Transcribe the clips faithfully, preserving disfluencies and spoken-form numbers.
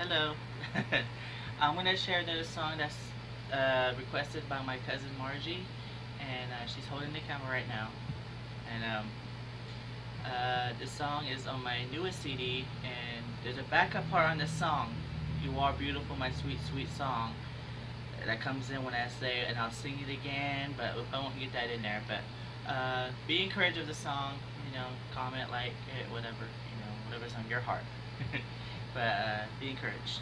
Hello. I'm gonna share another song that's uh, requested by my cousin Margie, and uh, she's holding the camera right now. And um, uh, this song is on my newest C D, and there's a backup part on this song. "You Are Beautiful, My Sweet, Sweet Song," that comes in when I say it, and I'll sing it again, but I won't get that in there. But uh, be encouraged of the song. You know, comment, like it, whatever. You know, whatever's on your heart. But uh, be encouraged.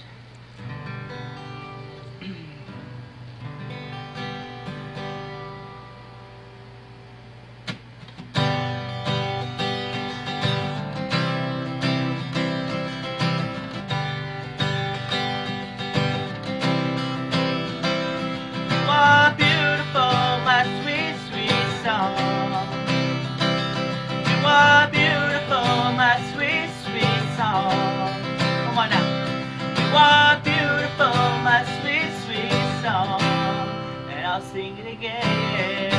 You are beautiful, my sweet, sweet song. You are beautiful, my sweet, sweet song. Come on now. You are beautiful, my sweet, sweet song. And I'll sing it again.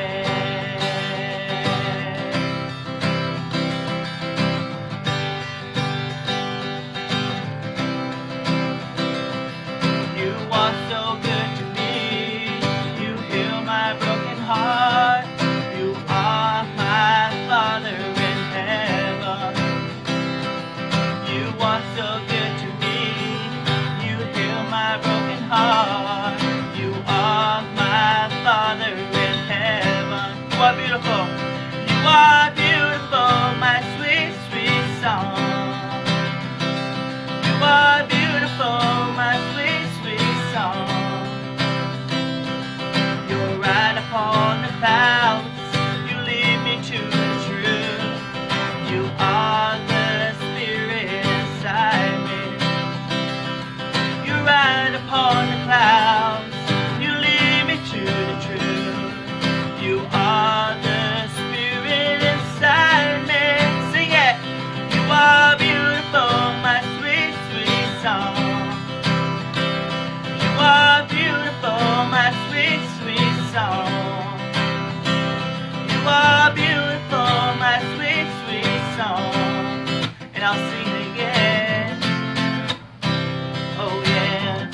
You are so good to me. You heal my broken heart. You are my Father in heaven. You are so good to me. You heal my broken heart. You are my Father in heaven. You are beautiful. You are beautiful, my sweet, sweet song. You are beautiful, my sweet, sweet song. You're right upon the clouds. You lead me to the truth. You are the Spirit inside me. You're right upon the clouds. You lead me to the truth. You are the Spirit inside me. Sing it. You are beautiful, my sweet, sweet song. You are beautiful, my sweet, sweet song. You are beautiful, my sweet, sweet song. And I'll sing it again. Oh yeah.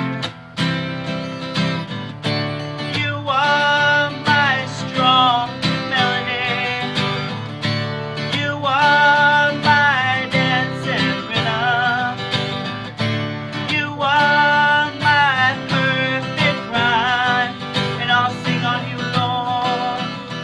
You are my strong melody. You are my dancing rhythm. You are my perfect rhyme. And I'll sing on you, Lord.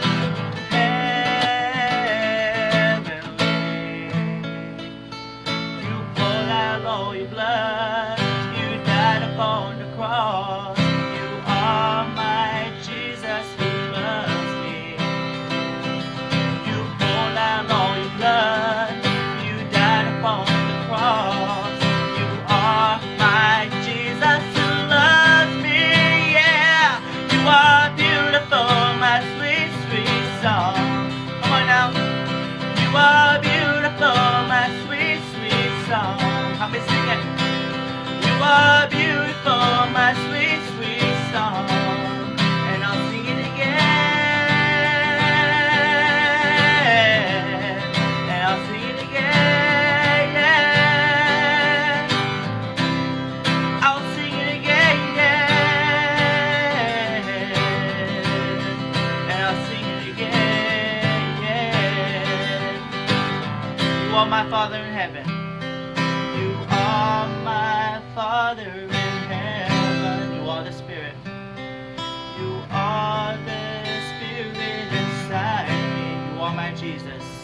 Heavenly. You poured out all your blood. You died upon the cross. You are my Jesus who loves me. You poured out all your blood. You died upon the cross. You are my Jesus who loves me. Yeah, you are beautiful, my sweet, sweet song. Come on now. You are beautiful, my sweet, sweet song. Help me sing it. You are beautiful, my sweet, sweet song. And I'll sing it again. And I'll sing it again. Yeah. I'll sing it again. Yeah. And I'll sing it again. Yeah. You are my Father in heaven. You are my Father in heaven. You are the Spirit. You are the Spirit inside me. You are my Jesus.